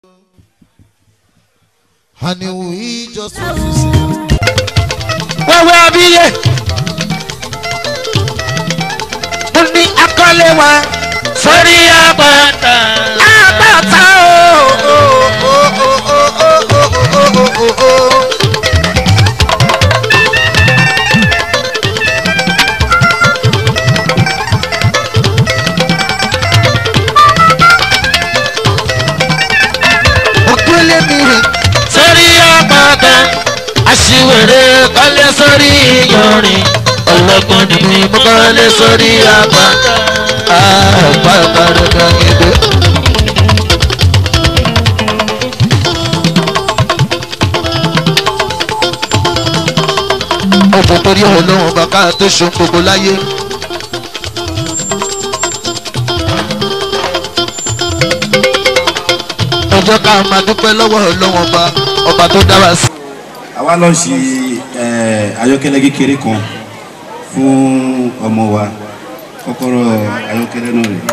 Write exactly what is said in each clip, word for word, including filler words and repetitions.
And we just wẹ́wẹ́ abíyẹ mo ní akọ́lé wa sórí àpáta àpáta ooo. Aṣiwèrè kọ́lé sórí iyanrìn ọlọ́gbọ́n ni mi mú kọ́lé sórí àpáta àpáta dandan gidi. Ọ̀pọ̀ torí ọlọ́run bàbá tó ṣohun gbogbo láyé. Ọjọ́ ká máa dúpẹ́ lọ́wọ́ ọlọ́run ọba ọba tó dá wa sí. Àwa lọ ṣe ayọ́kẹ́lẹ́ kékeré kan fún ọmọ wa kọ́kọ́rọ́ ayọ́kẹ́lẹ́ náà rèé.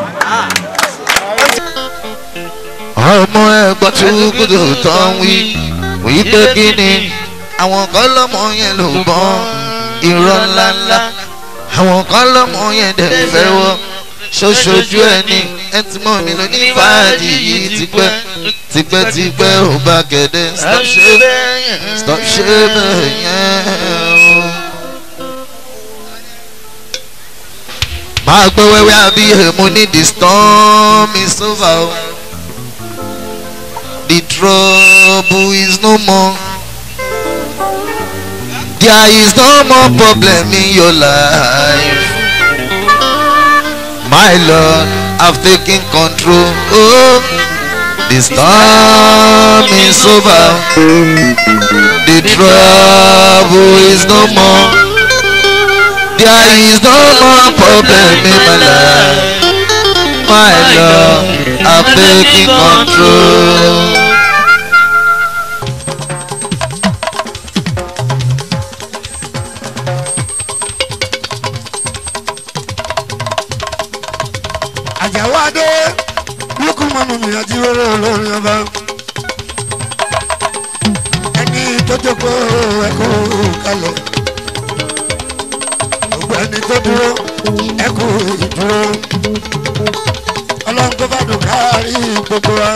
ọmọ ẹgbọ́n tí gbọdọ̀ tán wí wí pé kí ni àwọn kan lọ́mọ yẹn ló gbọ́n irọ́ ńláńlá àwọn kan lọ́mọ yẹn dẹ̀ fẹ́ wọ́ ṣoṣojú ẹni ẹ ti mọ̀ mí lọ ní fàájì yìí tipẹ́ tipẹ́ tipẹ́ ò bá kẹ̀dẹ́ stop ṣe stop ṣe bẹ́ẹ̀ yẹn o. máa gbọ́ wẹ́wẹ́ àbí èmo ní the storm is over o the trouble is no more there is no more problem in your life. My Lord, I've taken control. Oh, the storm is over. The trouble is no more. There is no more problem in my life. My Lord, I've taken control. Àjàwádé lókù mọ́nú mi àti wẹ́rẹ́ olórin ọba ẹni tó jókòó ẹkú kalẹ̀ gbogbo ẹni tó dúró ẹkú ìdúró ọlọ́run tó bá dùn kárí gbogbo wa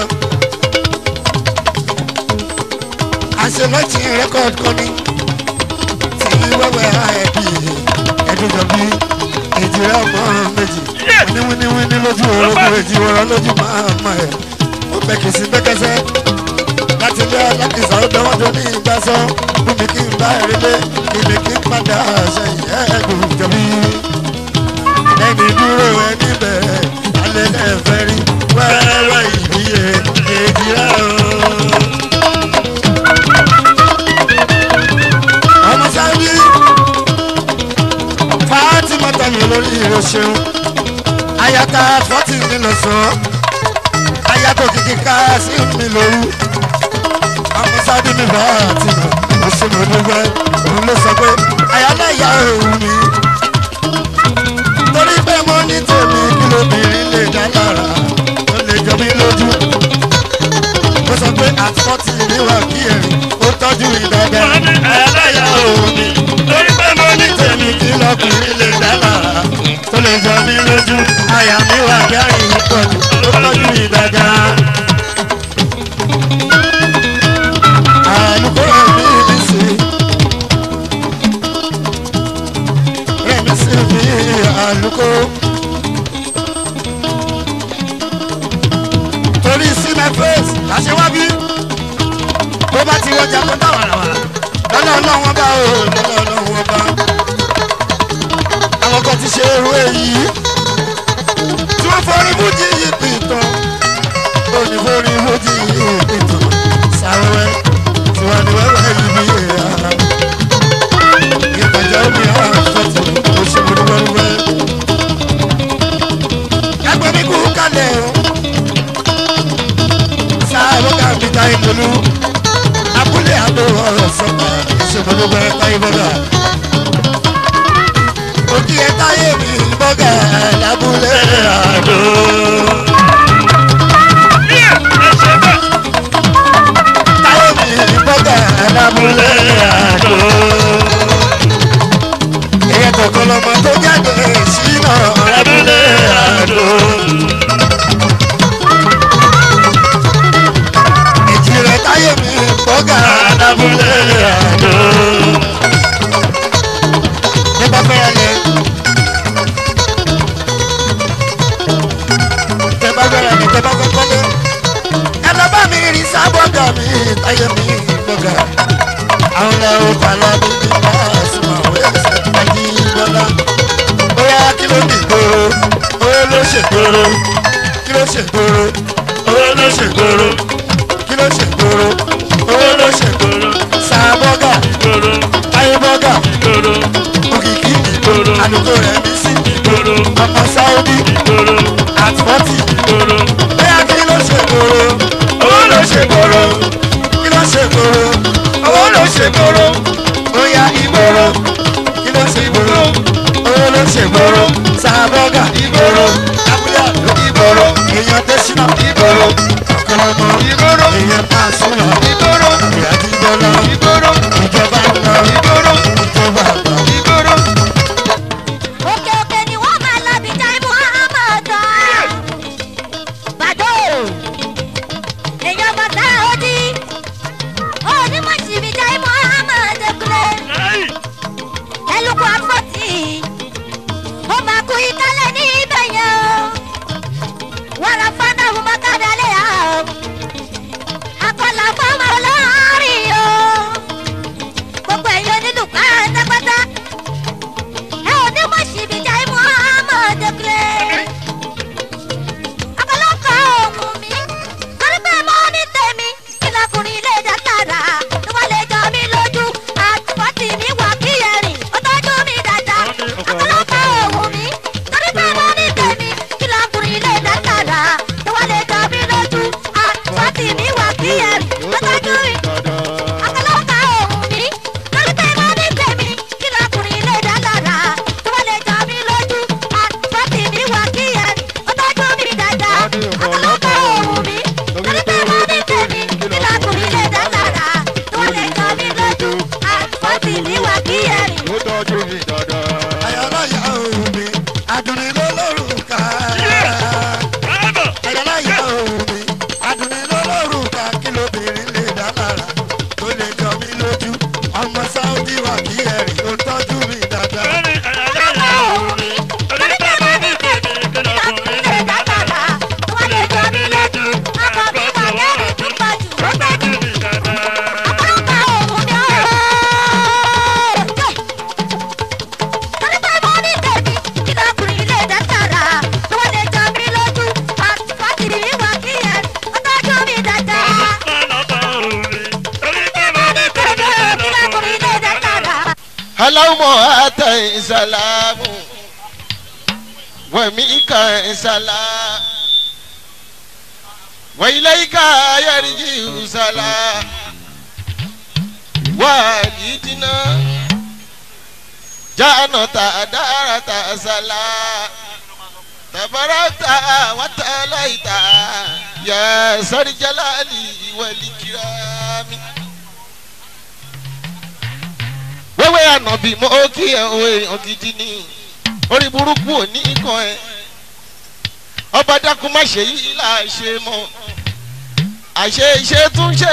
àṣelọ́tì rẹ́kọ̀d kọ́ni tí wẹ́wẹ́ ẹ̀bí ẹ̀dùnjọ́bí èjìrẹ́ ọmọ méjì wíníwíníwíní lójú orogún èjì wọ́rọ̀ lójú máa ma ẹ̀ ó bẹ̀kìsí bẹ́kẹ́sẹ́ láti lé alákìsà ó dánwó tó ní ìgbà sọ fún mi kí n bá ẹ̀rẹ́lẹ́ ilé kí n padà sẹ́yìn ẹ̀ẹ́dùn jọ̀bí ẹni dúró ẹni bẹ̀rẹ̀ alẹ́ lẹ́ẹ̀fẹ́ rí wẹ́wẹ́ ìbíye èjìrẹ́ o. ọmọ sáyé fàátì mọ́tà mi lórí ìrọ̀ṣẹ́un ayata fọ́tì mi lọ sọ ayato kìkì ká sí mi lóru ọmọ sáájú mi bá àti nà ó ṣe mọ̀ dúpẹ́ òun ló sọ pé ayáláyà òun mi torí pé mo ní tèmi kí lóbìnrin lè dá lára ó lè jọ mí lójú ó sọ pé àti fọ́tì níwà kí ẹ̀rín ó tọ́jú ìdàgbà ayáláyà òun mi torí pé mo ní tèmi kí lóbìnrin lè dá lára tó lè jọ mí lójú àyà mi wà gáàrí ìtọ́jú tó tọ́jú ìdàgà. àlùkò rẹ̀mí mi sí rẹ̀mí sí mi àlùkò. torí sí my face àṣẹ wá bí tó bá ti wọjà tó dá wàràwàrà lọ́nà ọlọ́wọ́n bá o lọ́nà ọlọ́wọ́n bá. àwọn kan ti ṣe irú èyí tí wọ́n forí fújì yìí pìtàn òní forí fújì yìí pìtàn sáré tí wọ́n ní wẹ́wẹ́ yìí bí èèyà ìgbàjọ́ mi àwọn àfẹ́tì oṣù wẹ́wẹ́. ẹgbẹ́ mi kú kalẹ̀ o sáré ká mi ta ìdùnnú abúlé àbò ọ̀rọ̀ sọ́kà ìṣègùn wẹ́wẹ́ táyé bọ́dà. òkè táyé mi bọ́gà lábúlé àdó. lábúlé àdó. Ní bá fẹ́ yẹlẹ. Tẹ bá fẹ́ yẹlẹ, tẹ bá fẹ́ kọ́lé. Ẹ lọ bá mi rí sábọ́gà mi, táyé mi gbọ́gà. Àwọn ilẹ̀ òkà lábí ní bá àsùnmọ̀ òwe ẹ̀sẹ̀ tó bá jí bọ́lá. Bóyá kí ló ní ìgboro, owó ló ṣègboro. Kí ló ṣègboro, owó ló ṣègboro. Kí ló ṣègboro, owó ló ṣègboro. Sábọ́gà, táyé bọ́gà, òkìkí, àdúgbò rẹ̀ bí sí. Ọmọ Sáúdí, àtúbọ̀tì. Bóyá kí ló ṣègboro, owó ló ṣègboro. Kí ló ṣègboro, owó ló ṣègboro. Bóyá ìgboro, kí ló ṣègboro, owó ló ṣègboro. Sábọ́gà, ìgboro. Abúlé àdó, ìgboro. Èèyàn tẹ́sínà, ìgboro. Ọ̀kọ̀lọ́mọ, ìgboro. Èèyàn pàṣúnà, ìgboro. Ìyàdíjọ́lá, ìgboro. Ìjọba àgbà, ìgboro. Ìjọba àgbà, ìgboro. Òkè òkè ni wọ́n máa lọ bí Jai Muhammad. Bàdó èèyàn bàtà òdì onímọ̀ sí bí Jai Muhammad kúlẹ̀. Ẹlùkù àfọ̀tì ó máa kú ìkálẹ̀ ní ibẹ̀ yẹn o. Wàrà fana fún bàkàdàlẹ̀ yà o. Àkọlà fọmọ olórí o. Gbogbo èèyàn nínú pátápátá. Ẹ ò ní mọ̀ sí bí Jai Muhammad kúlẹ̀. Ọ̀pọ̀lọpọ̀ ohun mi torí pé mo ní tèmi ìlàkùnrin ilé dàtàrà tó wà lè jọ mí lójú àtúbọ̀tì mi wà kí ẹ̀rìn ó tọ́jú mi dáadáa. Ọ̀pọ̀lọpọ̀ ohun mi torí pé mo ní tèmi ìlàkùnrin ilé dàtàrà tó wà lè jọ mí lójú àtúbọ̀tì mi wà kí ẹ̀rìn ó tọ́jú mi. Ọ̀pọ̀lọpọ̀ ohun mi torí pé mo ní tèmi ìlàkùnrin ilé dàtàrà tó wà lè jọ mí lójú àtúbọ̀tì mi wà kí ẹ̀rìn ó tọ́jú mi dáadáa. Ọ̀pọ̀lọpọ̀ ohun mi torí pé mo ní tèmi ìlàkùnrin ilé dàtàrà tó wà lè jọ mí lójú àtúbọ̀tì mi wà kí ẹ̀rìn. Ayọ̀láyà òun mi, àdùnní ló lórúkà. Ayọ̀láyà òun mi, àdùnní ló lórúkà. Kí lóbìnrin lè dá lára tó lè jọ mí lójú? Ọmọ Sáúdí wà kí ẹ̀rìn ló tọ́jú mi dáadáa. اللهم أتي سلام ومنك سلام وإليك يرجع سلام والدنا جانت دارت سلام تباركت وتعاليت يا ذا الجلال والإكرام wẹ́wẹ́ ànàbì mọ́ kí ẹ o èèyàn gidi ni orí burúkú ò ní kan ẹ ọba dákun má ṣe yìí là ṣe mọ́ àṣe ṣe tún ṣe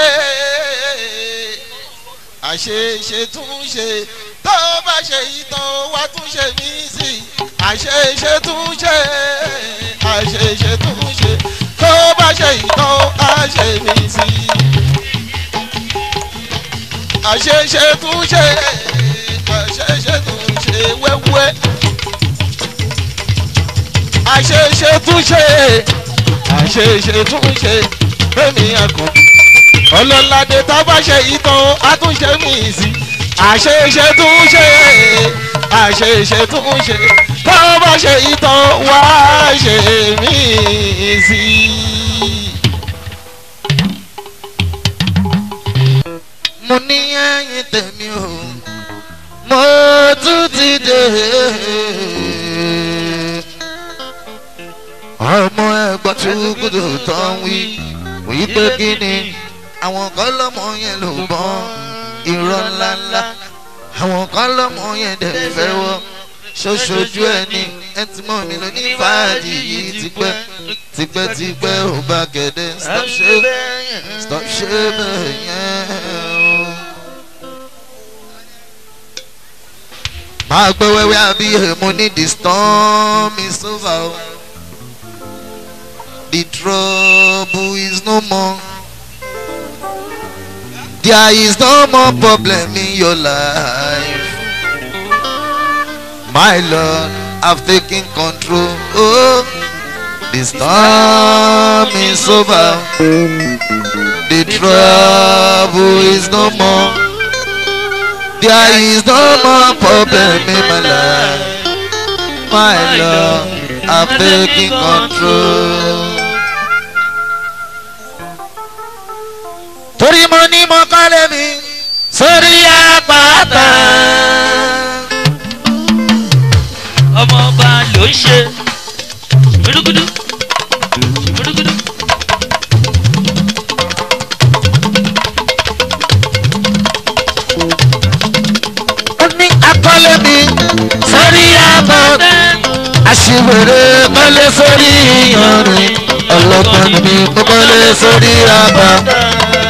àṣe ṣe tún ṣe tó bá ṣe yìí tán wá tún ṣe mí sí àṣe ṣe tún ṣe àṣe ṣe tún ṣe tó bá ṣe yìí tán á ṣe mí sí àṣeṣe tún ṣe àṣeṣe tún ṣe wẹ́wẹ́ àṣeṣe tún ṣe àṣeṣe tún ṣe fẹ́mi akàn ọlọ́ládé tá a bá ṣe ìtàn àtúnṣe mi sí àṣeṣe tún ṣe àṣeṣe tún ṣe tá a bá ṣe ìtàn wá ṣe mí sí. mo ní ẹyin tèmi o mo tún ti dé ọmọ ẹgbọ́n tí kúndò tán wí wí pé kí ni àwọn kan lọ́mọ yẹn ló bọ́n irọ́ ńláńlá àwọn kan lọ́mọ yẹn dẹ̀ fẹ́ wọ́ ṣoṣojú ẹni ẹ ti mọ̀ mí lọ ní fàájì yìí tipẹ́ tipẹ́ tipẹ́ ò bá gẹ̀dẹ̀ stop ṣe stop ṣe bẹ́ẹ̀ yẹn o. máa gbọ́ wẹ́wẹ́ àbí èmo ní the storm is over o. The trouble is no more. There is no more problem in your life. My Lord, I've taken control. Oh, the storm is over. The trouble is no more. There is no more problem in my life. My Lord, I've taken control. Torí mo ní mo kọ́lé mi sórí àpáta. Ọmọ ọba ló ń ṣe gbúdúgbúdú gbúdúgbúdú. Ó ní akọ́lé mi sórí àpáta. Aṣiwèrè kọ́lé sórí iyanrìn. Ọlọ́gbọ́n mi mo kọ́lé sórí àpáta.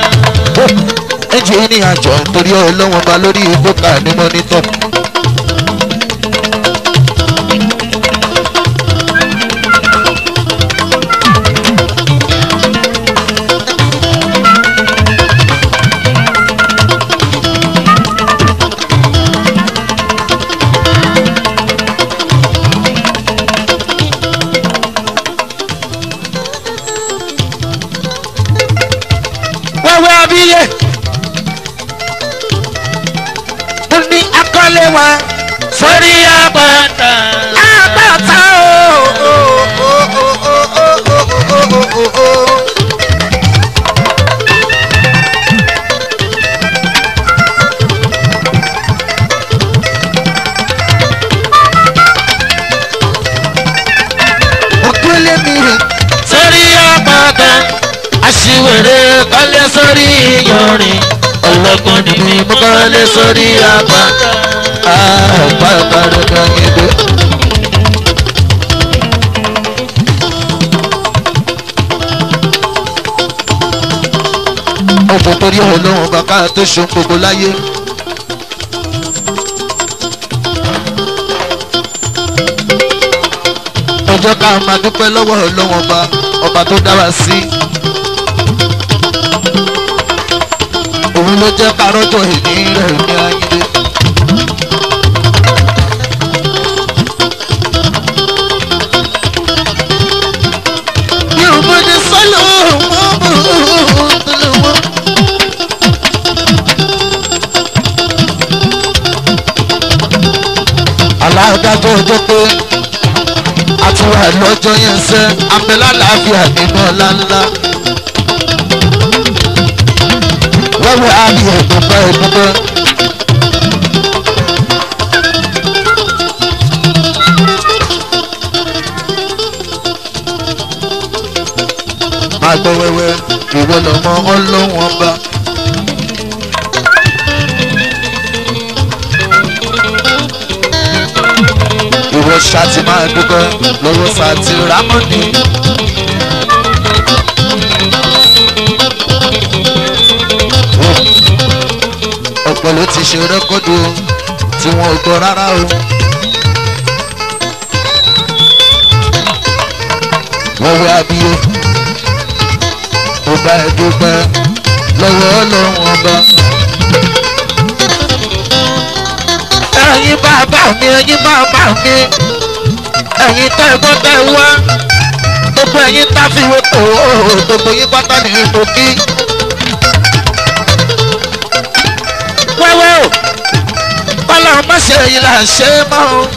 Ẹnjìníà jọ nítorí ọlọ́wọ́n ba lórí ìgbókà ní mọ́nítọ̀. Wẹ́wẹ́ abíyẹ. Ní akọ́lé wa sórí àpáta. Àpáta ooo. Òkúlé mi sórí àpáta. Aṣiwèrè kọ́lé sórí iyanrìn. Ọlọ́gbọ́n ni mi mo kọ́lé sórí àpáta. Àpáta rẹ̀ kan nígbè. Ọ̀pọ̀ torí ọlọ́run bàbá tó ṣe gbogbo láyé. Ọjọ́ ká máa dúpẹ́ lọ́wọ́ ọlọ́run ọba ọba tó dá wa sí. Òun ló jẹ́ kárọ́jọ́ ìní rẹ̀ ní ayé. Yorùbá ní sọ́lọ́ wọn bò ó tẹ̀lé wọn. Aláàdájọ́ ọjọ́ pé a ti wà lọ́jọ́ yẹn sẹ́ abẹ́lá làáfíà nínú ọ̀la ńlá. Wẹ́wẹ́ àbí ẹ̀dùnpẹ́ ẹ̀dùnpẹ́. Máa gbọ́ wẹ́wẹ́ ìwọ lọ́mọ ọlọ́wọ́n ọba. Ìwọ ṣáàtì máa dúpẹ́ lọ́wọ́ ṣáàtì rámọ́nì. Ọ̀pọ̀ ló ti ṣe rẹ́kọ́dù tí wọn ò gbọ́ rárá o. Wẹ́wẹ́ abíyé ó bá ẹ dúpẹ́ lọ́wọ́ ọlọ́run ọba. Ẹ̀yin bàbá mi ẹ̀yin bàbá mi ẹ̀yin tẹ́ ẹ̀gbọ́n tẹ́ ẹ wá gbogbo ẹ̀yin tá fi wo tó gbogbo yín pátá ní ìtòkí. Wẹ́wẹ́ o bọ́lá ọmọ ṣe èyí là ń ṣe é mọ́ o.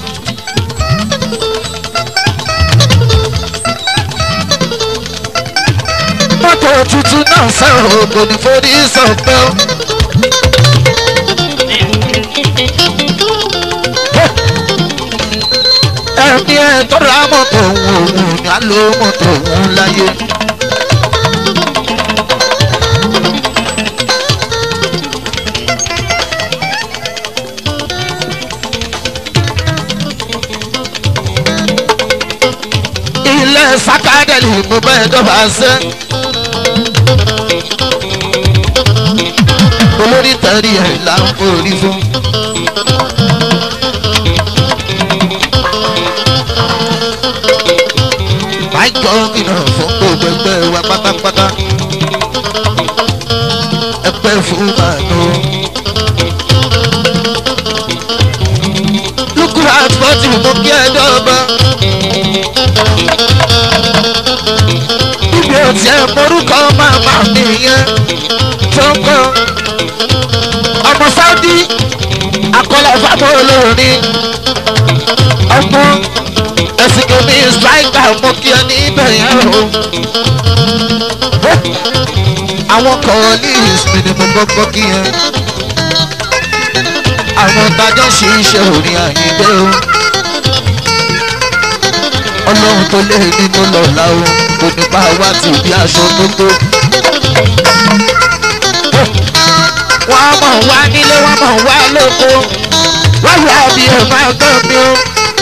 Mọ́tò tuntun náà sẹ́wọ̀n kò ní forí sọ̀pẹ́ o. Ẹ̀mí ẹ̀ tó ra mọ́tò òun òun ni a lo mọ́tò òun láyé. Ilé sákàdẹ̀lì mo bẹ́ẹ̀ dọ́gba ṣe. Olórí tẹ̀rí ẹ̀ là ń forí fún. gómìnà fún gbogbo ẹgbẹ́ wa pátápátá ẹgbẹ́ fún màánú. lukura àtúbọ̀tì mú kí ẹ dọ́gba. ibi òtí ẹ morúkọ màmá mi yẹn tó ń kọ́ ọmọ Saudi akọlẹ̀ fáwọn olórin ọmọ ẹ̀sìn kìíní striker mú kí ẹ ní ibẹ̀ yẹn o. àwọn colleagues mi ni mo gbọ́gbọ́ kí ẹ àwọn tajọ́ ṣe iṣẹ́ orin àyíké o. ọlọ́run tó lé nínú lọ́la o kò ní bá wá tì bí aṣọ tó tó. wọ́n mọ̀ wá nílé wọ́n mọ̀ wá lóko wọ́n wá bí ẹ̀ máa gbọ́ mi o.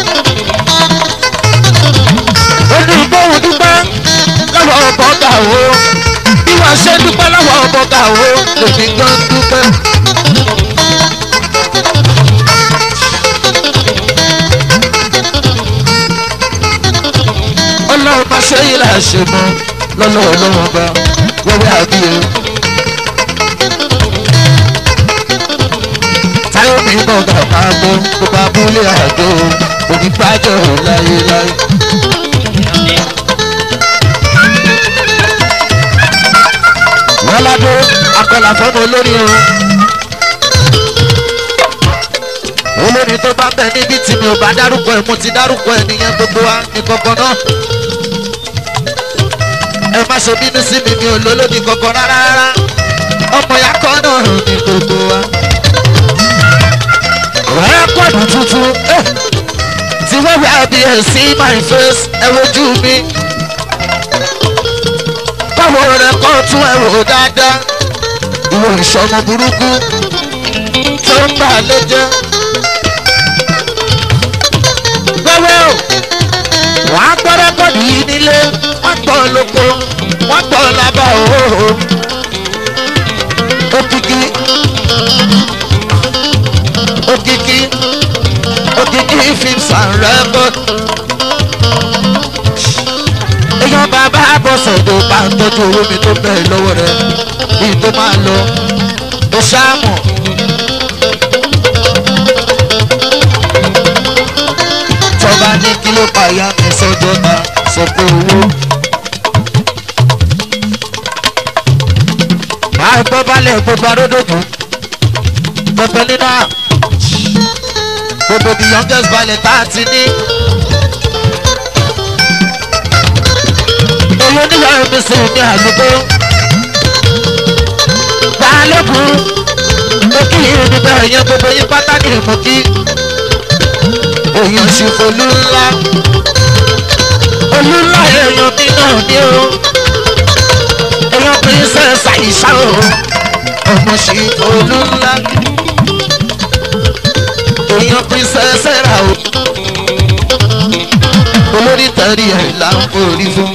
olùgbòhùn dúpẹ́ lọ́wọ́ bọ́gà o bí wọ́n ṣe dúpẹ́ lọ́wọ́ bọ́gà o lèmi gan dúpẹ́. ọlọ́run máa ṣe yìí là ṣe mọ́ lọ́nà ọlọ́run ọba wẹ́wẹ́ àbí o. táyọ̀ mi bọ̀ bàbá gbọ́ kó bá búlé àjọ òbí bájọ́ láyéláyé. wọ́n ládó akọlà fọ́mọ olórí o. olórí tó bá bẹ̀ níbi tí mi ò bá dárúkọ ẹ̀ mo ti dárúkọ ẹ̀ nìyẹn gbogbo wa ní kankan náà. ẹ má ṣe bínú sí mi mi ò lólódì kankan rárá rárá ọmọ ya kọ́ náà ní gbogbo wa. rẹ́kọ̀dù tuntun tí wọ́n wá bí ẹ̀ sí my face ẹ wojú mi. báwo rẹ̀ kọ́ tún ẹ wò dáadáa ìwọ ìṣọmọ burúkú tó ń bà ló jẹ́. wẹ́wẹ́ o wọ́n á gbọ́ rẹ́kọ̀dù yìí nílé wọ́n gbọ́ lóko wọ́n gbọ́ lábá òhòhò. òkìkí òkìkí òkìkí films and record. èèyàn bàbá bọ̀sẹ̀ tó bá ń tọ́jú owó mi tó bẹ̀rẹ̀ lọ́wọ́ rẹ̀ bí tó máa lọ ó ṣáàmù. tọ́ba ní kí ló pa ìyá mi sọ́jọ́ ta sọ pé owó. máa gbọ́ balẹ̀ gbogbo aródòdó pẹpẹ nínú gbogbo the youngest balẹ̀ tá a ti ní. èyí oníwàá mi sì ní àdúgbò balógun òkìlì níbẹ̀ yẹn gbogbo yín pátá ní ìmọ̀kí. èèyàn ṣùfò olú ńlá olú ńlá èèyàn mi náà ní o. èèyàn princess àyíṣà o ọmọ ṣùfò olú ńlá. èèyàn princess ẹ̀rà o olórí tẹ̀rí ẹ̀ là ń forí fún.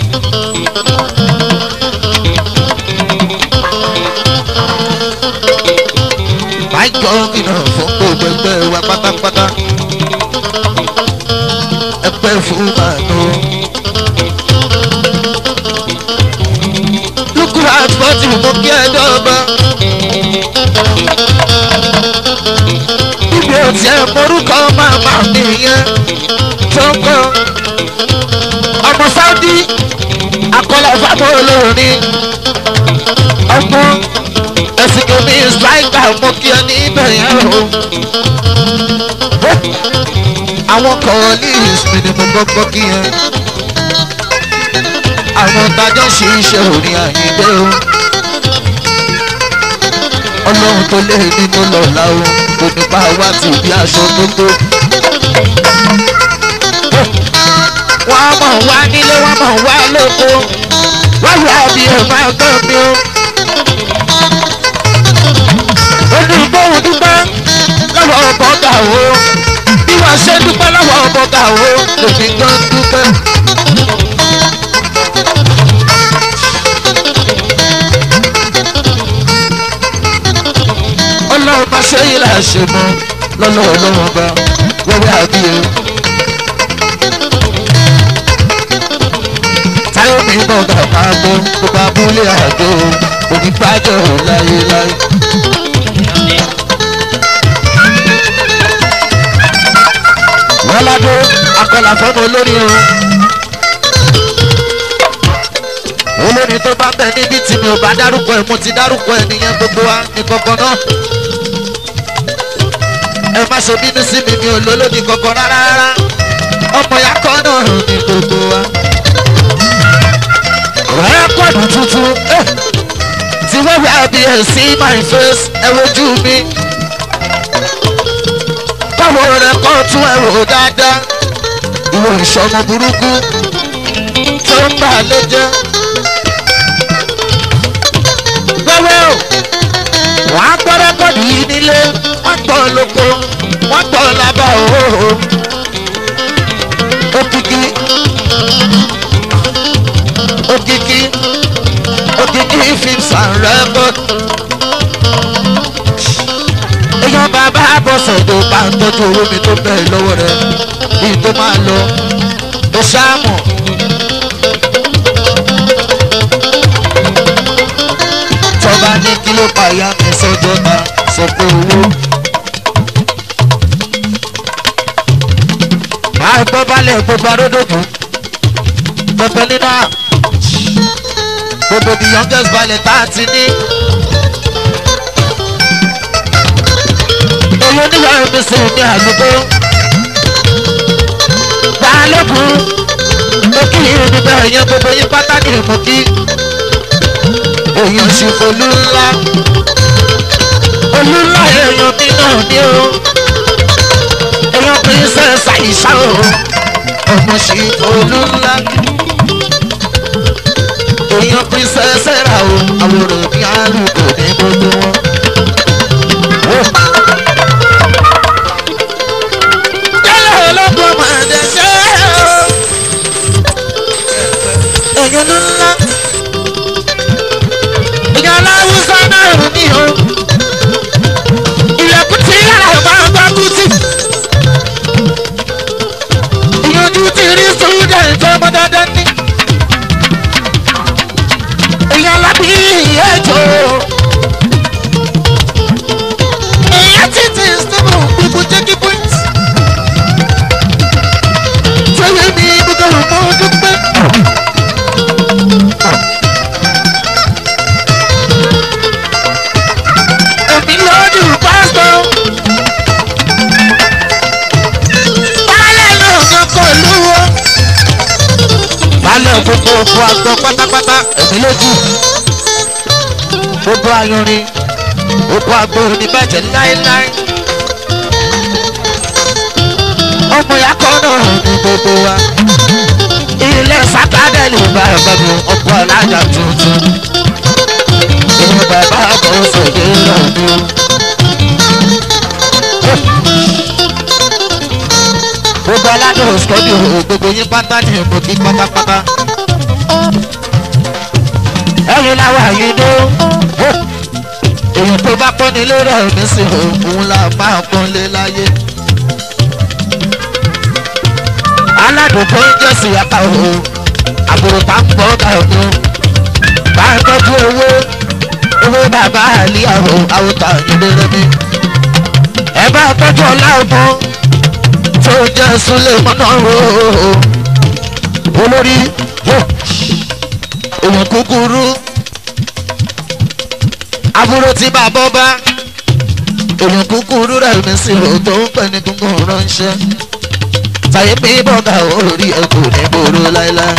máa gbọ́ kìnnà fún gbogbo ẹgbẹ́ wa pátápátá ẹgbẹ́ fún màánú. lukura àtúbọ̀tì mú kí ẹ dọ́gba. ibi òtí ẹ morúkọ màmá mi yẹn tó ń kọ́ ọmọ Saudi akọlẹ̀ fáwọn olórin ọmọ ẹ̀sìn kìíní striker mú kí ẹ ní ibẹ̀ yẹn o. àwọn colleagues mi ni mo gbọ́gbọ́ kí ẹ àwọn tajọ́ ṣe iṣẹ́ orin àyíké o. ọlọ́run tó lé nínú lọ́la o kò ní bá wá tì bí aṣọ tó tó. wọ́n mọ̀ wá nílé wọ́n mọ̀ wá lóko wọ́n wá bí ẹ̀ máa gbọ́ mi o. olùgbòhùn dúpẹ́ lọ́wọ́ bọ́gà o bí wọ́n ṣe dúpẹ́ lọ́wọ́ bọ́gà o lèmi gan dúpẹ́. ọlọ́run máa ṣe yìí là ṣe mọ́ lọ́nà ọlọ́run ọba wẹ́wẹ́ àbí o. táyọ̀ mi mi bọ̀gà máa gbọ́ tó bá búlé àjò onígbàjọ́ láyéláyé. Lọ́ládé akọlà fọ́mọ olórí o. Olórí tó bá bẹ níbi tí mi ò bá dárúkọ ẹ̀ mo ti dárúkọ ẹ̀ nìyẹn gbogbo wa ní kankan náà. Ẹ má ṣe bínú sí mi mi ò lólódì kankan rárá rárá. Ọmọ ya kọ́ náà ní gbogbo wa. Rẹ́kọ̀dù tuntun tí wọ́n wí àbí ẹ̀ sí my face ẹ wojú mi. Báwo rẹ̀ kọ́ tún ẹ wò dáadáa. Ìwọ ìṣọmọ burúkú tó ń bà lé jẹ́. Wẹ́wẹ́ o, wọ́n á gbọ́ rẹ́kọ̀dù yìí nílé, wọ́n gbọ́ lóko, wọ́n gbọ́ lábá òhòhò. Òkìkí, òkìkí, òkìkí films and record. Èèyàn bàbá bọ̀sẹ̀ tó bá ń tọ́jú owó mi tó bẹ̀rẹ̀ lọ́wọ́ rẹ̀ bí tó máa lọ. Ó ṣáàmù. Tọ́ba ní kí ló pa ìyá mi sọ́jọ́ ta sọ pé owó. Máa gbọ́ balẹ̀ gbogbo aródòdó. Pẹpẹ nínú à. Gbogbo the youngest balẹ̀ tá a ti ní. Èyí oníwàá mi sì ní àdúgbò. Balẹ̀kùn. Mo kí ìrìn níbẹ̀ yẹn gbogbo yín pátá ní ìmọ̀kí. Èèyàn ṣe folú ńlá. Olú ńlá èèyàn mi náà ní o. Èèyàn princess Àìṣà o. Ọmọ ṣe folú ńlá. Èèyàn princess Ẹ̀rà o. Àwòrán ní àlùkò ní gbogbo wọn. Jẹ́lẹ̀ ológun máa ń dẹ́sẹ̀ o. Èèyàn ńlá. Aláwùsá náà rù mí o. Ilẹ̀kùn tí yàrá bá ń bá kú sí. Ìyànjú ti rí student ọmọ dandan ní. Èèyàn lábí ètò. Èèyàn títí stable gbogbo jẹ́kí point. Tẹ́lẹ̀ mi gbogbo ọmọ ọdún pẹ́. Gbogbo òkú àgbọ̀ pátápátá ẹ̀mí lójú gbogbo ayọ̀rin òkú àgbọ̀ òní bàjẹ́ láéláé ọmọ ìyá kan náà ní gbogbo wa ilé sátádẹ́lì bá bàbá ọkọ̀ alájà tuntun ìwọ̀n bàbá àbọ̀ sọ̀dẹ̀ lọ́dún. Gbogbo aládùn òṣùkọ́dù gbogbo yín pátá ní ìmọ̀kí pátápátá. Ẹyin láwa yìí dó. Èyí tó bá pọ́n ní lórí ẹ̀mí sí òun la máa pọ́n lé láyé. Aládùn tó ń jẹ́ sí apá o. Àbúrò tá ń bọ́ ọ̀gá ọ̀gbọ́n. Bá ń tọ́jú owó. Owó bàbá àlí àwọ̀ àwòtà ìdílé mi. Ẹ bá tọ́jú ọlá ọgbọ́n. Tó jẹ́ Súlẹ̀ mọ́nà ooo. Olórí èèyàn kúkúrú. Àbúrò tí bàbá ọba. Èèyàn kúkúrú rẹ̀ mi sí o tó ń pẹ́ ní gúngún ránṣẹ́. Tàyé mi bọ́gà orí ẹ̀ kò ní borò láéláé.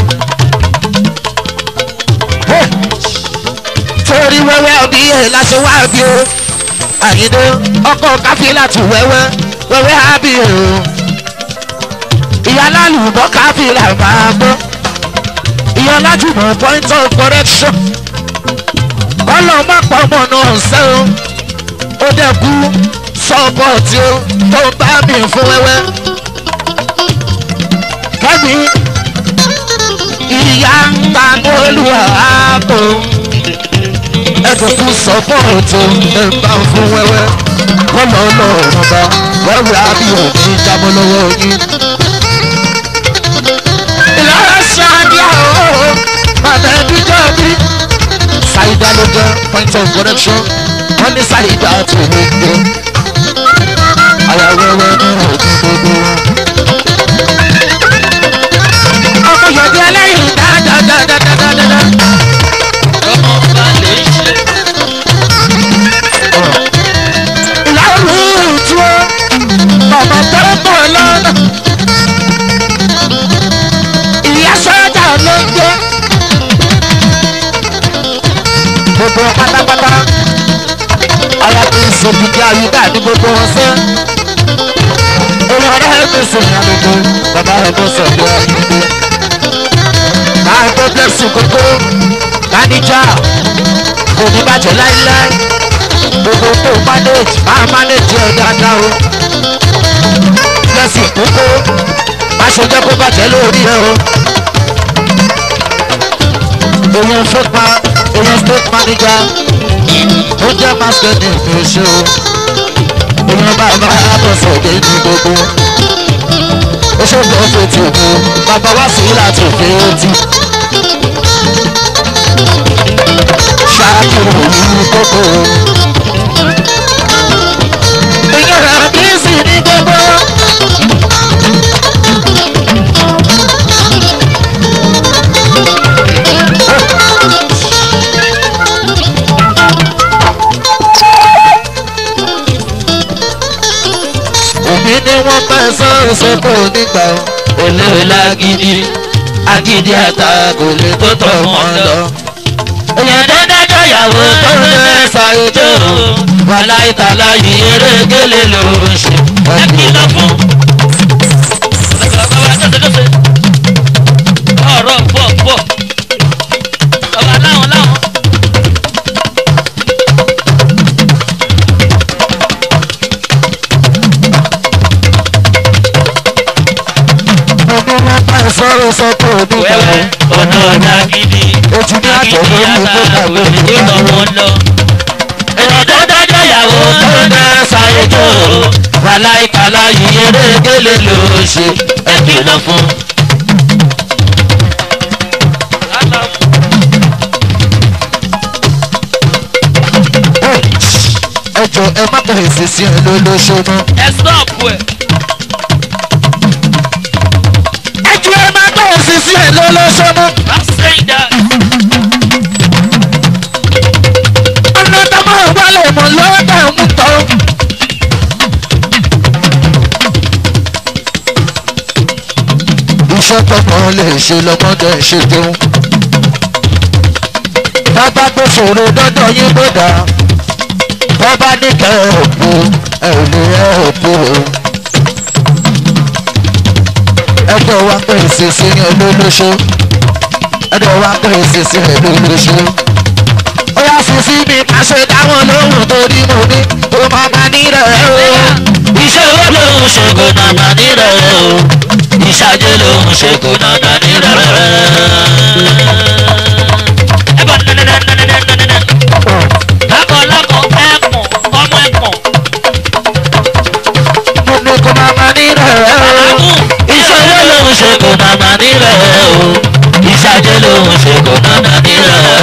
Torí wẹ́wẹ́ ọbí ẹ̀ láṣẹ wá bí o. Àyíndé ọkọ̀ káfíńlá tù wẹ́wẹ́ wẹ́wẹ́ á bí o. Ìyá lálùbọ́ káfíńlá máa gbọ́. Ìyá lájùmọ̀ point of correction. Kọ́lọ̀ má pọ̀ ọmọ náà sẹ́wọ̀n. Ó dẹ̀kú sọ́pọ̀tì o tó bá mi fún wẹ́wẹ́. Kẹ́mi ìyá ń ta olúwa ààbò. Ẹ̀dùnkú sọ́pọ̀tì ẹ̀ bá fún wẹ́wẹ́. Kọ́lọ̀ ọlọ́run bá wẹ́wẹ́ àbí òní jábọ́ lọ́wọ́ yín. Ìlọ́rọ̀ ṣáàdì àwọ̀ manager point of correction wọ́n ní sáyidá tó lè gbé ayáwẹ́wẹ́ ní òkú gbogbo wọn. ọmọ yọ̀dí ẹlẹ́yìn dáadáadáadáadáa. ọmọ ọba lè ṣe. láwùrú tú ọmọ tó ń bọ̀ lọ́nà. ìyá sọ́jà ló ń gbé. gbogbo pátápátá ayáàbí ìṣèlú kí ayúdá ní gbogbo wọn sẹ́. olùwádà ẹ̀mí sèyàn gbogbo bàbá ẹ̀mí sọ̀rọ̀ ẹ̀mí. máa gbé blessing gbogbo máníjà kò ní bàjẹ́ láíláí. gbogbo tó manage máa manage ẹ̀ dáadáa o. blessing gbogbo má ṣe jẹ́ kó bàjẹ́ lórí ẹ o. èèyàn fẹ́ pa èèyàn state manager ó jẹ́ masquerade ní oṣù o. èèyàn bàbá àbọ̀sọ̀dé ní gbogbo oṣù tó fètì mú bàbá wá sí láti fèétí. ṣáàkì òyìn gbogbo èèyàn àbí sí ní gbogbo. èmi ni wọ́n máa sọ̀rọ̀ sọ́kò nígbà olóòlà gidi agídí àtàkò lè tó tọ̀ wọ́n lọ. èèyàn tó dájọ́ ìyàwó tó ń lé ṣàyẹ̀jọ́ wàhálà ìtàlá yìí eré gélé ló ń ṣe. ẹ kìlọ̀ fún. ọ̀rọ̀ pọ̀ pọ̀ ọba láwọn láwọn. sọ̀rọ̀ sọ́kò nígbà wẹ́wẹ́ ọ̀nà ọ̀dà gidi ojú ní àtọ̀ gidi lórí tó àtàkùn dàgbé lè tó wọn lọ. èèyàn tó dájọ́ ìyàwó tó ń lé ṣàyẹ̀jọ́ wàhálà ìtàlá yìí eré gélé ló ń ṣe. ẹ kìlọ̀ fún. ẹ jọ ẹ má bẹ̀rẹ̀ sí sí ẹ lólóṣó mọ́. ẹ stọ́ọ̀pù ẹ̀. ẹ jọ ẹ má bẹ̀rẹ̀ sí sí ẹ lólóṣó mọ́. I'm saying that. ọ̀nà tó máa wálé mọ̀ lọ́dà ń tọ́. iṣẹ́ tọmọ lè ṣe lọ́mọdé ṣe jẹun. bàbá tó ṣòro dọ́dọ̀ yín gbọ́dọ̀ bàbá ní kẹ́ ẹ̀ òpó ẹ̀ ò lè ẹ̀ òpó o. ẹjọ́ wa pé ìsinsin yẹn lólóṣó ẹjọ́ wa pé ìsinsin yẹn lólóṣó. ó yá sísí mi má ṣe dáwọn lóhùn torí mo ní kó má má nírẹ̀ o. iṣẹ́ owó lòun ṣe kò nànà nírẹ̀ o. ìṣàjẹ́ lòun ṣe kò nànà nírẹ̀ o. ẹ bọ̀ nẹ́nẹ́nẹ́nẹ́nẹ́nẹ́nẹ́. lákọ̀ lákọ̀ ẹ̀pọ̀n ọmọ ẹ̀pọ̀n. mo ní kó má má nírẹ̀ o. iṣẹ́ owó lòun ṣe kò nànà nírẹ̀ o. ìṣàjẹ́ lòun ṣe kò nànà nírẹ̀ o.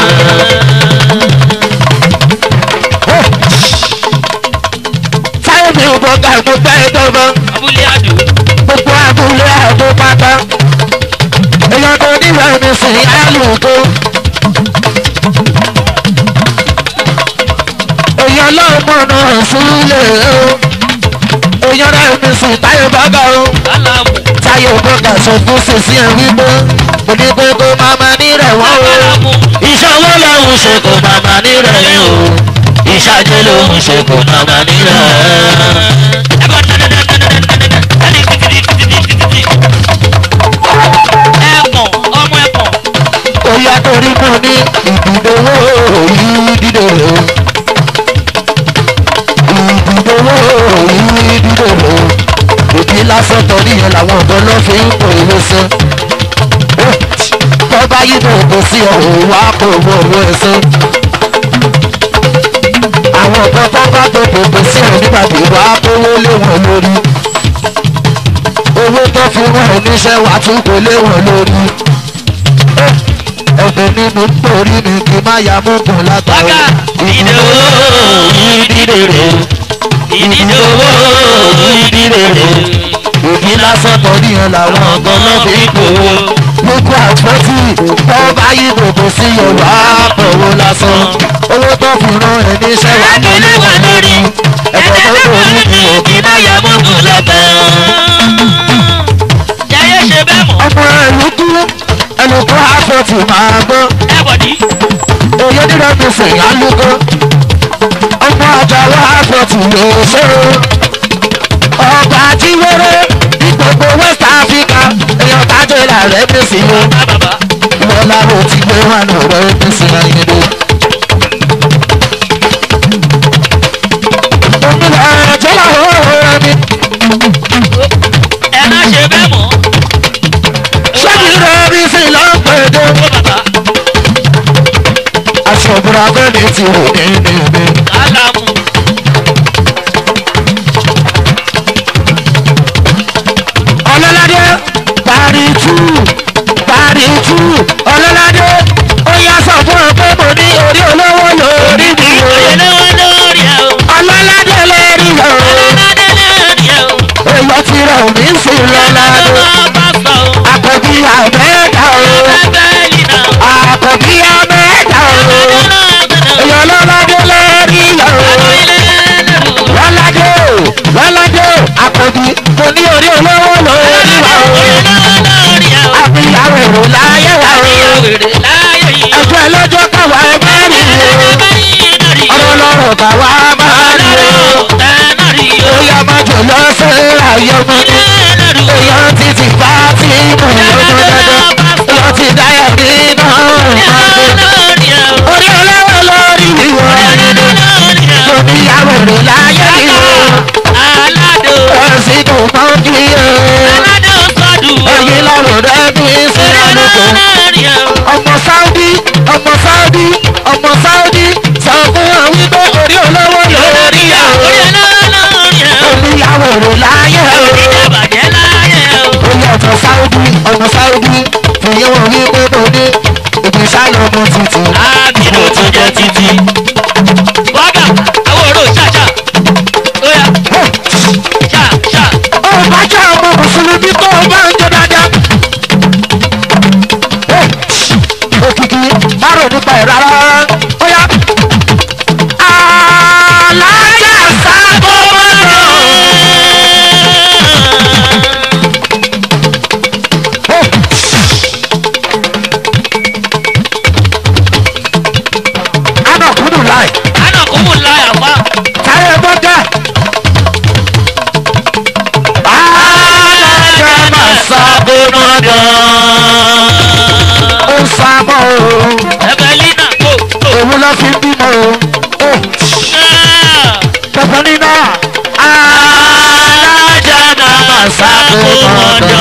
táyọ̀ mi ò bọ̀ ká mo gbá ẹ dọ́gbọ́n. abúlé àdó. gbogbo abúlé àdó pátá èèyàn tó níwèé mi sì álùkò èèyàn lọ́mọ náà súnlẹ̀ o èèyàn rẹ̀ mi sì táyọ̀ bọ́gà o aláàmù. táyọ̀ bọ́gà sọ fún sísí ẹ̀ wípé mo ní pé kó má má nírẹ̀ wọ́n o. aláàmù. iṣẹ́ owó lòun ṣe kò má má nírẹ̀ yín o ìṣàjẹ́ lòun ṣe kò má má nírẹ̀. ẹ bọ̀ nẹ́nẹ́nẹ́nẹ́nẹ́nẹ́. ẹni títí títí títí. ẹ̀pọ̀n ọmọ ẹ̀pọ̀n. ó yá torí mo ní ìdúdówó yìí dídò o ìdúdówó yìí dídò o òbí lásán torí yẹn làwọn ọ̀dọ́ lọ́ fi ń pò owó sán tọ́ba yìí náà kò sí ọ̀hún wá kó owó owó ẹ̀ sán àwọn ọ̀dọ́ tó bá tó kòkò sí ọ̀hún nígbà tí wá kówó lé wọn lórí owó tó fi wọ́n oníṣẹ́ wà tún kò lé wọn lórí. ẹ̀fẹ̀ ni mo ń torí mi kí má ya mọ́kùn látàrí. Bọ́gà ìdílówó ìdílèrè ìdílówó ìdílèrè òbí lásán torí yẹn làwọn ọ̀gán náà fi ń kówó. lókù àtúntì tó bá yí gbogbo sí yorùbá àpòwò lásán. owó tó fi rán ẹni iṣẹ́ wà Ẹgbẹ́ wà lórí ẹgbẹ́ tó borí mi ò kí má ya mọ́kùn lọ́gbọ̀n. Jayé ṣe bẹ́ẹ̀ mọ̀. ọmọ ẹ̀lú kú ẹnu tó àtúntì máa gbọ́. Ẹ bọ̀dí. òye nílẹ̀ mi sì yá lóko. ọmọ àjà wa àtúntì yóò ṣe é. ọgbà tí wẹ́rẹ́ ní gbogbo west africa èèyàn tájọ́ ìlà rẹ̀ bí sí i. Bá bàbá. wọ́n láwọn ti gbé wà ní ọ̀rọ̀ bí sí i ayé dé. òmìnira ẹ̀jẹ̀ làwọn ọ̀rọ̀ mi. Ẹ má ṣe bẹ́ẹ̀ mọ̀. ṣẹ́bi rẹ̀ bí sí i lọ́pẹ̀ẹ́dẹ́. Ó bàbá. aṣọ ìbúra bẹ́ẹ̀ ni ti rò ní ní mi. Kálámù. ọlọ́ládé parí tú parí tú ọlọ́ládé ó yá sọ fún ọ pé mo ní orí olówó lórí mi o. Olówó lórí ẹ̀ o. ọlọ́ládé lórí o. Ọlọ́ládé lórí ẹ̀ o. èèyàn ti rẹ̀ mí sí lọ́ládé. Ọlọ́ládé pásítọ̀ o. àkọ́bí àmẹ́ta o. Bẹ́ẹ̀lì náà. àkọ́bí àmẹ́ta o. èèyàn ọlọ́ládé lórí o. lọ́ládé lọ́ládé àkọ́bí mo ní orí olówó lórí wa o. àbíyáwó èrò láyé wa o. ẹgbẹ́ lọ́jọ́ káwa ẹ bá rí o. ọ̀rọ̀ lọ́rọ̀ káwa bá rí o. Oya máa jò lọ sí àyọ̀mọ́. Èèyàn ti ti bá tí mò ń lọ́dún dandan. Èèyàn ti dáyà mí náà máa dé. Orí olówó lórí ìwọ. Oníyàwó rẹ̀ láyé ìwọ. Ẹ̀sìn kò mọ́ kí o. Ẹ̀yin lọ́rùn rẹ̀ bí sílẹ̀ lóko. Ọmọ Sáúdí, ọmọ Sáúdí, ọmọ Sáúdí sọ fún wọn wípé orí olówó lórí ìyàwó. Oníyàwó rẹ̀ láyé o. Ó yàtọ̀ Sáúdí, ọmọ Sáúdí fìyẹ́ wọn wípé mo ní ìgbésà lọ́mọ tuntun. Ábìlú tó jẹ́ títí. Bọ́gà àwọn òró ṣáṣá. Ó yá. Ṣá ṣá. Ó bá jẹ́ ọmọ mùsùlùmí tó o bá ń jẹ dáadáa. Òkìkí má rò nípa ẹ̀ rárá. Ó yá. Alájà sábò mọ́tò. Ana kudu láì. Àná kò mú láyà pa. Táyé bọ́gà. Alájà máa sábò mọ́tò. Ó sá mọ́ o. Ẹ̀bẹ̀línà kò kò. Òun lọ fi ń bímọ o. Pẹ̀pẹ̀ nínú alájà náà máa sábò mọ́tò.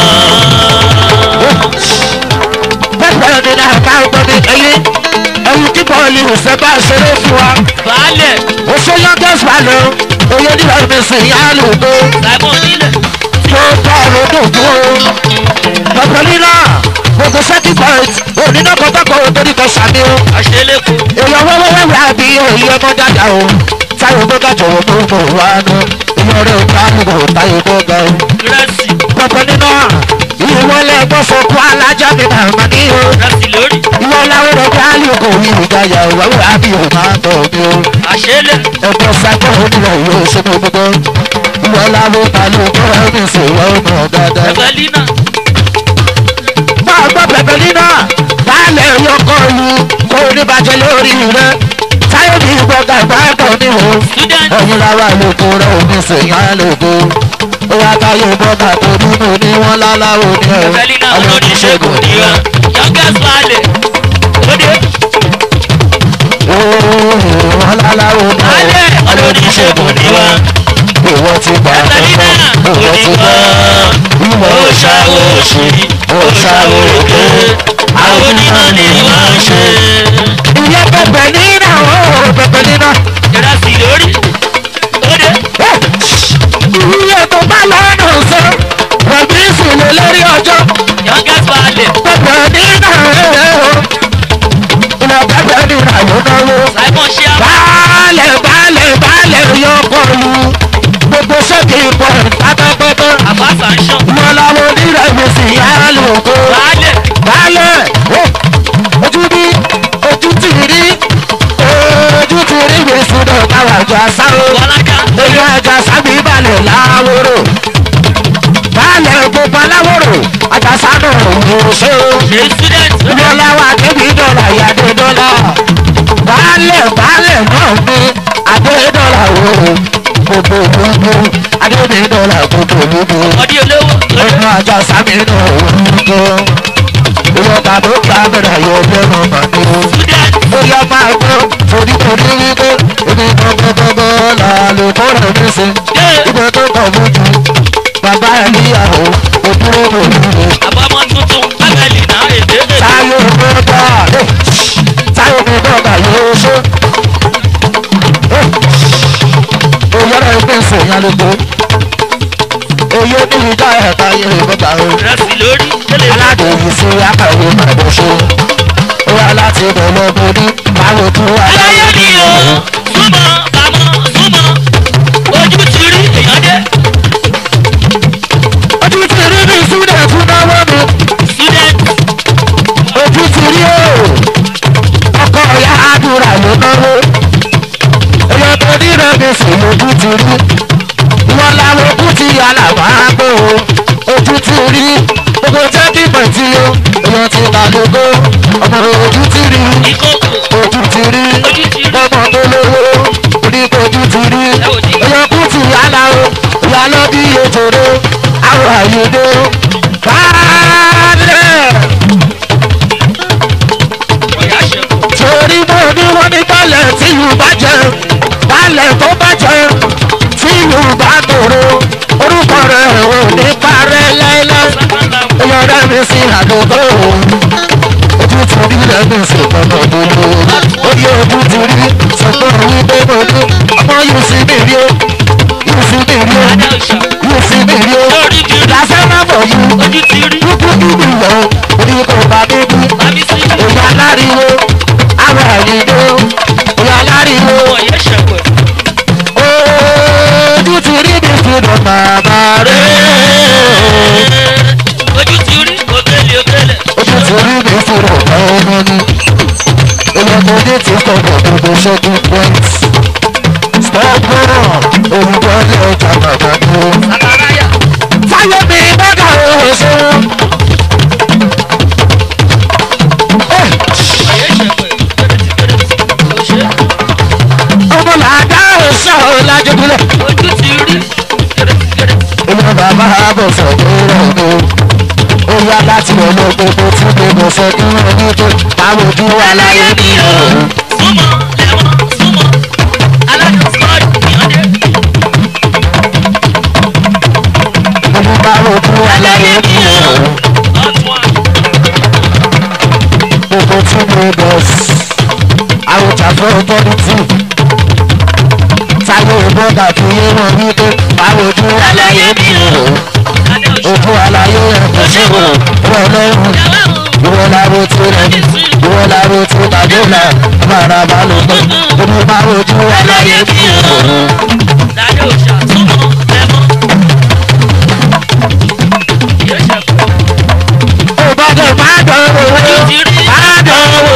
Pẹ̀pẹ̀ nínú àkàrùkọ ní ẹyẹ. Ẹ̀wù tí bọ́ọ̀lù ìwòsàn bá ṣeré fún wa. Baálẹ̀. Oṣù Youngest Balẹ̀ o. Oyè nílò ìmísìn ìyá lòdò. Simon nílẹ̀. Tó tọ́ ọ̀rọ̀ dòdò o. Pẹ̀pẹ̀ nínú gbogbo sẹ́kì point. Onínà kọ́tọ́kọ́ òtórí kan ṣàmì o. Àṣẹlẹ̀kọ̀. Èèyàn wẹ́wẹ́wẹ́ àbí òye ọmọ dáadáa o. Táyọ̀ gbọ́dọ̀ jọ̀wọ́ tó mọ̀ wá ná. Ìyọ̀ rẹ̀ ò bá lùkọ̀ táyọ̀ gbọ́dọ̀ o. Rẹ́sì. Pẹ̀pẹ̀ nínú ìwọlé ẹgbọ́n fọkún alájà mi máa ma ní o. Rẹ́sì lórí. Ìwọ láwọn ọ̀rọ̀ bí alùpùpù yìí ìdáyà òwúrọ̀ àbí òun máa tọ̀ mí o. Àṣẹlẹ̀. Ẹ̀gbọ́n sábà onílẹ̀ yóò ṣe mọ́ gbogbo. Ìwọ láwọn balùwẹ̀ ẹ̀mí sì wọ́n mọ̀ dáadáa. Ẹ̀bẹ̀línà. Máa gbọ́ pẹ̀pẹ̀ nínú baálẹ̀ yọkọ̀ lu kó oníbàjẹ́ lórí rẹ̀. Táyọ̀ ní gbọ̀ngàn ìbáàkọ̀ ní o. Student. Ẹ̀yin lára lóko rẹ̀ omi sèyàn lóko. Ó wá táyọ̀ gbọ́ngàn tó nínú ní wọ́n láláwo ní ẹ̀. Ẹ̀bẹ̀línà olóníṣègùn ni wá. Youngest Baálẹ̀. Òde. Wọ́n láláwo ní ẹ̀. Baálẹ̀ olóníṣègùn ni wá. Ìwọ ti gbà Ẹ̀bẹ̀línà ìwọ ti gbà. onígbà. Ó ṣàwò òṣèré. Ó ṣàwò òkè. Àwọn onímọ̀ ni wọ́n ń ṣe. Ìyá pẹ̀pẹ̀ nínú àwọn pẹ̀pẹ̀ nínú. Rẹ́sì lórí. Òde. Iye tó bá lọ́nà sọ, rẹ̀bí ìsìnlẹ̀ lórí ọjọ́. Youngest Baálẹ̀. Pẹ̀pẹ̀ nínú ẹ̀ o. káwá àjọ asáwó èyí àjọ asábì balẹ̀ láwòrò balẹ̀ gbogbo aláwòrò àjàsá náà òun ṣe o ìwọlá wa débi dọ́là ìyàdé dọ́là balẹ̀ balẹ̀ náà ní adé dọ́là wo gbogbo gbogbo adé dọ́là gbogbo gbogbo ọ̀nà àjàsá mi náà òun tó ìwọ bàbá ó gbà bẹ̀rẹ̀ yóò fẹ́ràn màdé ó yá máa gbọ́ torí torí wípé ibi gbọ́gbọ́gbọ́ làlù tó rẹ̀ mí sí ibẹ̀ tó kọ̀ mú jù bàbá ẹ̀ níyàwó òdúró òdúró. àbámọ́ tuntun bábẹ́lì náà èdè èdè. táyọ̀ mi bá táyọ̀ mi bá bà yóò ṣe. òyìnbó ẹgbẹ́ ìfòyàn lóko oyè ní ìjà ẹ̀ka yẹ ìbọ̀gbà o. rẹsì lórí tẹ́lẹ̀. aládùn yìí sí akàwé màdó ṣe ó wá láti bẹ̀rẹ̀ borí báwo tún wà láyé. aláyé ni o súnmọ́ bàmọ́ súnmọ́ ojú ti rí èèyàn dé. ojú ti rí ní súdẹ̀ fún náwó mi. student. ojú ti rí o ọkọ ìyá àdúrà ló náwó èèyàn tó ní rẹ̀mí sí ojú ti rí wọn làwọn ojú ti yàrá máa gbé o ojú ti rí gbogbo jẹ́ kí pẹ̀tì o èèyàn ti ta lóko ọmọ ojú ti rí ìkókò. ojú ti rí ojú ti rí. ọmọ tó lówó oníkó ojú ti rí èèyàn kú ti yàrá o ìyá lọ bí ejòrò àwọn àyèdè báàlẹ̀. ọ̀yà ṣẹ̀kọ̀. torí mo ní wọ́n ní balẹ̀ tí yóò bá jẹ balẹ̀ tó bá jẹ tí yóò bá tòrò orúkọ rẹ̀ ò ní parẹ́ láéláé èèyàn rẹ̀ mi sí àdókò ojú ti rí rẹ̀ mi sí gbọ́dọ̀ dúró oyè ojú ti rí sọ̀tọ̀ wípé mo ní ọmọ yóò sí mi rí o yóò sí mi rí o yóò sí mi rí o lásán má bọ̀ yìí ojú ti rí. dúdú dúdú lọ orí kò bá dúdú bàbí sí. èèyàn aláriwo àwọn àyèdè èèyàn aláriwo ọ̀yà ṣẹ̀kọ̀. ojú ti rí mi fi dùn bàbá rẹ̀. ojú ti rí òkèlè òkèlè. ojú ti rí mi fi dùn ọmọ ni èèyàn tó dé ti kọ̀ọ̀kan gbogbo ṣẹ́gun point stọ́pọ̀ òyìnbó ní ọjà bàbá mi. àkàráyà. táyé mi bọ́dà oṣù. ọ̀yà ṣẹ̀kọ̀. òṣè. ọmọ làdá oṣù ọ̀làjẹ̀dúlẹ̀. ojú ti rí. ìyá bàbá bọ̀ sọ̀rọ̀ rẹ̀ ni ó yá láti ọ̀nà gbogbo tí mi bọ̀ sọ́dún rẹ̀ ní pé báwo bí wà láyé mi o. súnmọ́ lẹ́mọ́ súnmọ́ aládùn sọ́ọ̀dù èèyàn dé. mo ní báwo bí wà láyé mi o. ọ̀tún wa. gbogbo tí mi bọ̀ àwòjà fún ọtọ́rìtì táyé ìbọ̀dà fi yé wọn wípé báwo bí wà láyé mi o. adé òṣù. ojú àlàyé ẹ̀ kò ṣe wò wọ́n lẹ́rù. ìwọ làrò tí rẹ̀ ìwọ làrò tí tàdúrà àmàrà balùwẹ̀ omi máa rojú àlàyé bí o. adé òṣù súnmọ́ lẹ́mọ́. yóò ṣẹ̀kọ̀. ìbàdàn máa dánwò máa dánwò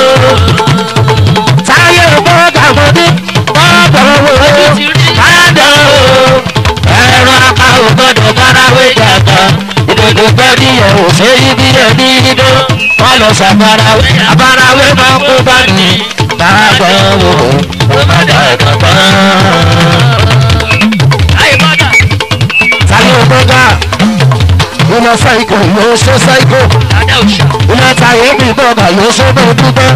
táyé ìbọ̀dà mo ní máa dánwò máa dánwò ẹ̀rọ apá ò gbọ́dọ̀ farawé jàgbá ìdòdò pẹ́ níyẹn ò ṣe ibi ẹ̀ ní inú wọ́n lọ ṣàfarawé àfarawé máa kó bá ní máa dánwò máa dánwò. ayé bọ́dà. táyé ìbọ̀dà ilé sáìkò yóò ṣe sáìkò adé òṣù. ilé táyé ìbọ̀dà yóò ṣe bó dúpẹ́.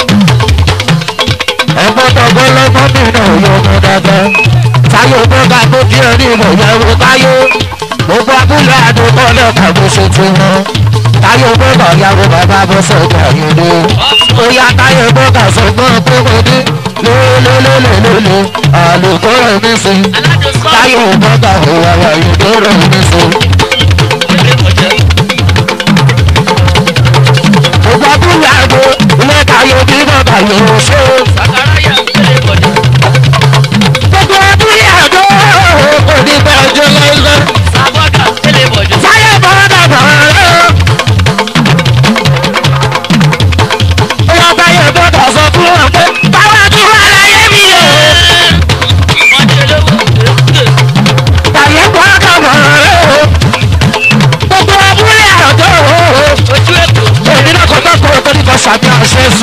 ẹ̀gbọ́n tọ́gbọ́n lọ́gbọ́n mi náà yóò mú dáadáa. táyé ìbọ̀dà tó kí ẹ ní ìmọ̀ ìyàwó táyé gbogbo abúlé àdúgbò lẹ́ka bó ṣe ti wọn. táyé ìbọ̀dà ìyàwó bàbá bọ́ sọ̀dọ̀ àyèdè. ó yá táyé ìbọ̀dà sọ̀gbọ́n tó kọ́ ní lélelélelélele àlùkò rẹ̀ mí sí. aládùn sọ́ọ̀dù. táyé ìbọ̀dà òwò àyèdè rẹ̀ mí sí. ilé kọjá. gbogbo abúlé àdó ilé táyé bí bàbá yóò ṣe. àkàráyà ilé kọjá. gbogbo abúlé àdó kò ní bẹ́ẹ̀ jẹ́ lọ́lọ́. sábọ́dà ilé kọjá. táyé bọ́dà bàrẹ́. ó yọ táyé bọ́dà sọ fún wọn pé báwa tún wà láyé mi o.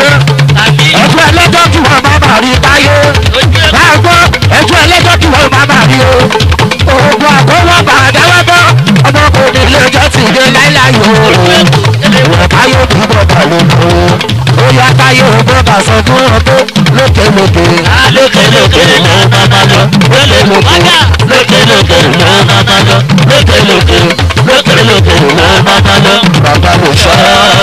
ṣe ẹjọ́ ẹlẹ́jọ́ kí wọ́n má bàa rí táyé láàgbọ́ ẹjọ́ ẹlẹ́jọ́ kí wọ́n má bàa rí o oògùn àkọ́wọ́ bàdáwọ́ bọ́ ọmọ kò ní ilé ẹjọ́ ti dé láíláyò ìwọ̀n táyé kì í bọ̀ bà lóko ó yá táyé ògbọ́n bà sọ fún wọn tó lókè lókè lókè lókè ló máa ma lọ lókè lókè lókè lókè ló máa ma lọ lókè lókè lókè lókè ló máa ma lọ bàbá ló sọ.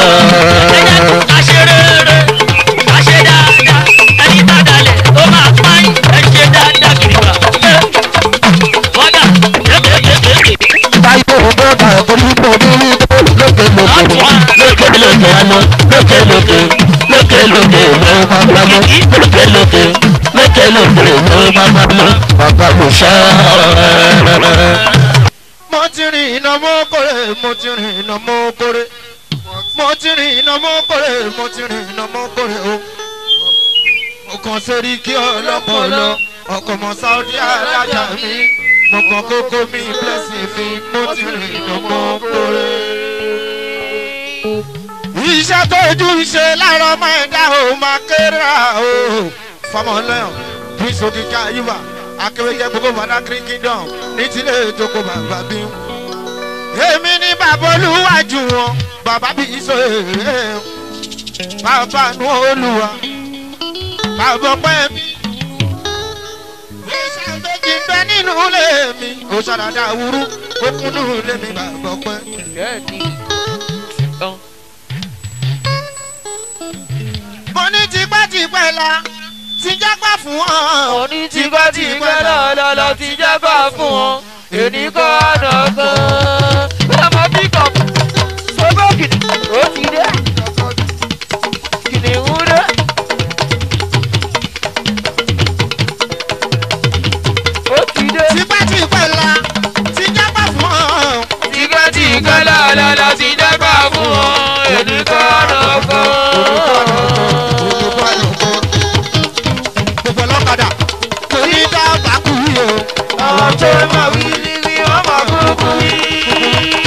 àṣerére àṣe dáadáa ẹni bá dalẹ̀ ó máa pààyàn ẹ ṣe dáadáa kiri wa. wọ́dà kékeré. táyé ògbọ́n bà onígbò ní lókè lókè lókè lókè àná lókè lókè lókè lókè ló máa ma lọ lókè lókè lókè lókè ló máa ma lọ bàbá ló sọ. mo ti rìn iná mọ́ kórè mo ti rìn iná mọ́ kórè mo ti rìn iná mọ́ kórè mo ti rìn iná mọ́ kórè o. mo kàn sórí kí ọlọ́pọ̀lọ́ ọkọ̀ mọ́ sáúdí alájà mi mo kàn kókó mi blessing mi mo ti rìn iná mọ́ kórè. iṣẹ́ tó ojú ṣe láàárọ̀ máa ń dá o máa kéré o fọmọlẹ́yìn bí sókìkà yìí wà akéwéjẹ gbogbo bàdá green kingdom ní tilé ìjókòó bàbá bí wọn. èmi ní bàbá olúwàjú wọn bàbá bí iṣọ èrè bàbá nu olúwa bàbá ọpẹ́ mi. iṣẹ́ méjì ń bẹ nínú ilé mi ó ṣàdàdà wúrú ó kúnnú ilé mi bàbá ọpẹ́. mo ní tipẹ́tipẹ́ la ti jágbá fún wọn. mo ní tipẹ́tipẹ́ lọ́lọ́lọ́ ti jágbá fún wọn. èmi kọ́ ọ̀nà kan. ọmọ bí kò sọ́gbọ́ kìnìún ó ti dé. kìnìún dé. ó ti dé. tipẹ́tipẹ́ la ti jágbá fún wọn. tipẹ́tipẹ́ lọ́lọ́lọ́ ti jágbá fún wọn. èmi kọ́ ọ̀nà kan. torí dábàá kú yìí o. àwọn tó máa wí ní wí wọ́n máa kúkú wí.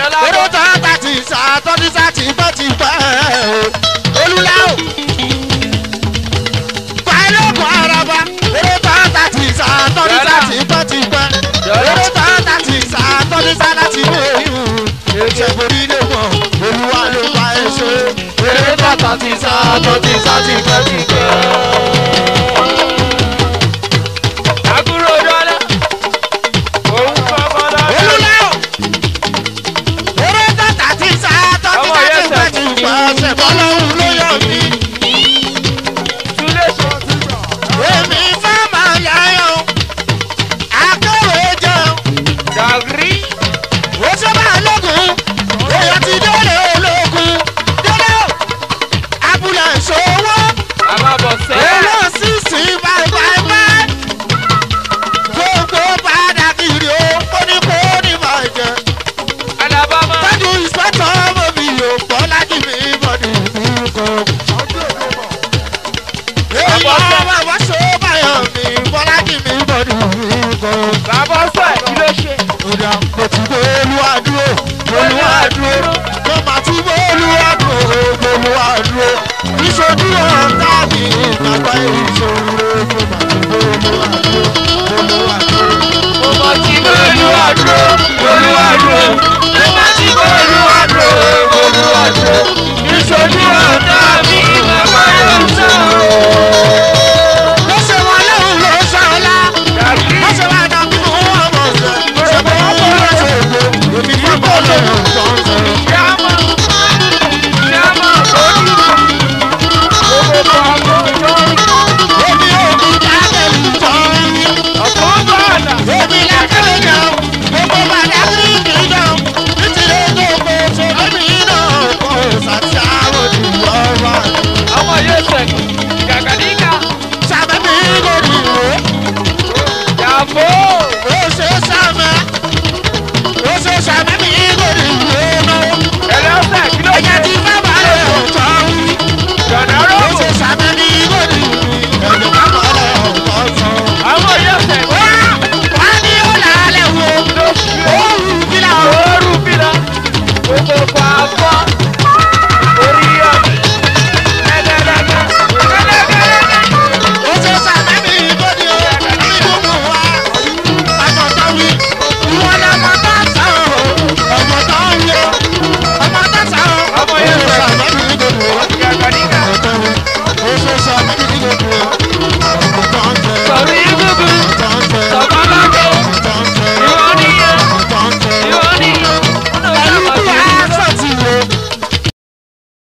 Èrò tó ń ta ti sá tọ́jú sá ti pẹ́ ti pẹ́ olúlá o. Pàìlọ́kùn araba. Èrò tó ń ta ti sá tọ́jú sá ti pẹ́ ti pẹ́. Èrò tó ń ta ti sá tọ́jú sá láti mú oyún. Ìṣègùn ilé wọn olúwa ló pa ẹ ṣe. Èrò tó ń ta ti sá tọ́jú sá ti pẹ́ ti pẹ́. Àbúrò dọ́là. Òun kọ́kọ́ lọ́dọ̀. Olúlá o. Èrò tó ń ta ti sá tọ́jú sá ti pẹ́ ti pẹ́. Ṣèbọ́ lọ́hùn ló yọ mí. Túlé ṣe. Èmi fẹ́ máa yá yọ. Akéwé jẹun. Dàgírí. Ó ṣe máa lógun. Èèyàn ti délé ológun. Délé o. Abúlé ìṣòwò. Àbábọ̀ sẹ́ẹ̀. Èlò sísì báibáibái. Gbogbo padà kiri o. Kóníkó ní bàjẹ́. Alabama. Tọ́jú ìsọ́tọ̀ ọmọ mi ò bọ́ lájú mi bọ̀dì mi kọ́. Èyí ọmọ wa ṣó báyọ̀ mi bọ́ lájú mi bọ̀dì mi kọ́. Bàbá sẹ́ẹ̀ kí ló ṣe? Ọ̀dà kò tí bó olúwa dúró. Olúwa dúró. Mo máa tí bó olúwa dúró. Olúwa dúró. Ìṣojú ọ̀tá mi bàbá ìṣòro. Mo máa tí bó olúwa dúró. Olúwa dúró. Mo mọ̀ tí mo olúwa dúró. Olúwa dúró. Mo mọ̀ tí mo olúwa dúró. Olúwa dúró. Ìṣojú ọ̀tá mi bàbá yóò sọ̀rọ̀. Mo ṣe wọn lóhùn ló ṣọlá. Dàgírí. Mo ṣe wọn dàbí mo wọ́n mọ̀ ṣe. Ṣé mo wọ́n kọ́ lọ ṣe ègbò? Èmi kọ́ kọ́ lọ ṣe ṣe. Yàmọ̀. Yàmọ̀ lójú. Gbogbo ọmọ ìjọ́rí. Èmi ò ní dábẹ́ ìjọrin. Ọ̀pọ̀ bọ̀ọ̀là. Èmi lákàlẹ̀ jọ. Gbogbo bàdá kí kì í jọ. Nítorí gbogbo ṣòro mi náà kọ́ ṣàtì àwọn ìwọ́wà. Ọmọ yóò sẹ̀kọ̀. Gàgàdígà. Ṣàbẹ̀mí lórí ìwé. Yàfó.